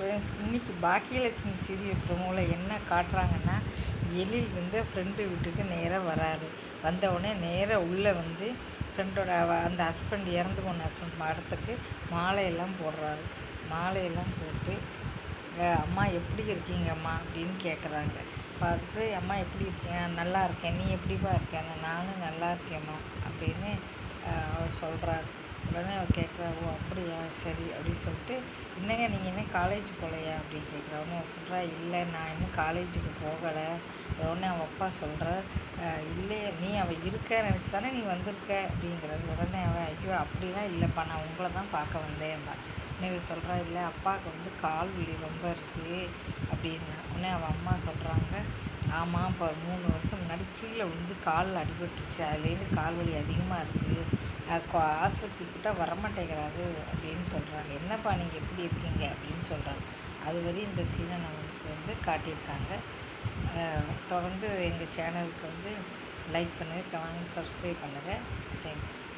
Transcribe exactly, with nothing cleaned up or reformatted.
Friends, இன்றைக்கி Baakiyalakshmi serial ப்ரோமோவில் என்ன காட்டுறாங்கன்னா, எழில் வந்து ஃப்ரெண்டு வீட்டுக்கு நேராக வராரு. வந்தவுடனே நேராக உள்ளே வந்து ஃப்ரெண்டோட அந்த ஹஸ்பண்ட் இறந்து போன ஹஸ்பண்ட் மடத்துக்கு மாலையெல்லாம் போடுறாரு. மாலையெல்லாம் போட்டு அம்மா எப்படி இருக்கீங்கம்மா அப்படின்னு கேட்குறாங்க. பார்த்துட்டு அம்மா எப்படி இருக்கீங்க, நல்லா இருக்கேன், நீ எப்படிப்பா இருக்கேன்னு, நானும் நல்லா இருக்கேம்மா அப்படின்னு அவர் சொல்கிறாரு. உடனே அவர் கேட்குறா, ஓ அப்படியா, சரி அப்படின்னு சொல்லிட்டு, என்னங்க நீங்கள் இன்னும் காலேஜ் போகலையா அப்படின்னு கேட்குறா. உடனே அவர் சொல்கிறா, இல்லை நான் இன்னும் காலேஜுக்கு போகலை. உடனே அவன் அப்பா சொல்கிற, இல்லையே நீ அவள் இருக்க நினச்சி தானே நீ வந்திருக்க அப்படிங்கிறது. உடனே அவன், ஐயோ அப்படிலாம் இல்லைப்பா, நான் உங்களை தான் பார்க்க வந்தேன்ப்பா. உடனே சொல்கிறா, இல்லை அப்பாவுக்கு வந்து கால் வலி ரொம்ப இருக்குது அப்படின்னு. உடனே அவன் அம்மா சொல்கிறாங்க, ஆமாம் இப்போ மூணு வருஷம் முன்னாடி கீழே வந்து காலில் அடிபட்டுருச்சு, அதுலேருந்து கால் வலி அதிகமாக இருக்குது, ஆஸ்பத்திரி கூட்டால் வரமாட்டேங்கிறாரு அப்படின்னு சொல்கிறாங்க. என்னப்பா நீங்கள் எப்படி இருக்கீங்க அப்படின்னு சொல்கிறாங்க. அது வரையும் இந்த சீனை நமக்கு வந்து காட்டியிருக்காங்க. தொடர்ந்து எங்கள் சேனலுக்கு வந்து லைக் பண்ணுங்கள், கமெண்ட், சப்ஸ்கிரைப் பண்ணுங்கள். தேங்க்யூ.